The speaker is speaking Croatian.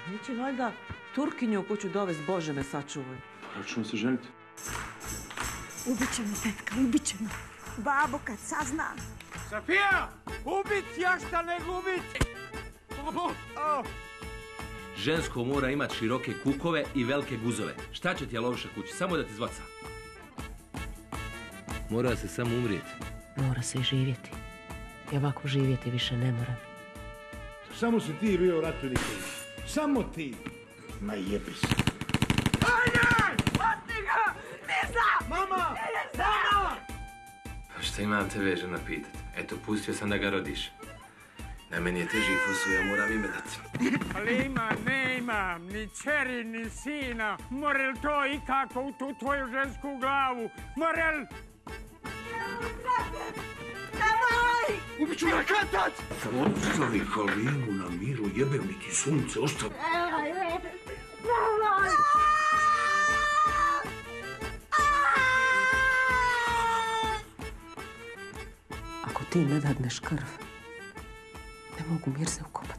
Neće valjda Turkinju u kuću dovest, Bože me sačuvaj. Hoćemo se ženiti. Ubit će me, tetka, ubit će me. Babo, kad sazna. Safija! Ubit jašta nego ubit! Žensko mora imat široke kukove i velike guzove. Šta će ti Aloviša kući? Samo da ti zvoca. Mora se samo umrijeti. Mora se i živjeti. I ovako živjeti više ne moram. Samo si ti bio ratu Nikolić. Samo ti. Ma jebi se. Ajde! Pati ga! Nisa! Mama! Mama! Šta imam te veže napitat? Eto, pustio sam da ga rodiš. Na meni je teži posao, ja moram imetat. Ali ne imam ni čeri, ni sina. Morel to ikako u tu tvoju žensku glavu? Morel! Nemoj! Ubit ću rakatac! Ostavi Halinu na miru, jebem mi ti sunce, ostavi. Nemoj! Ako ti ne dadneš krv, ne mogu Mirze ukopati.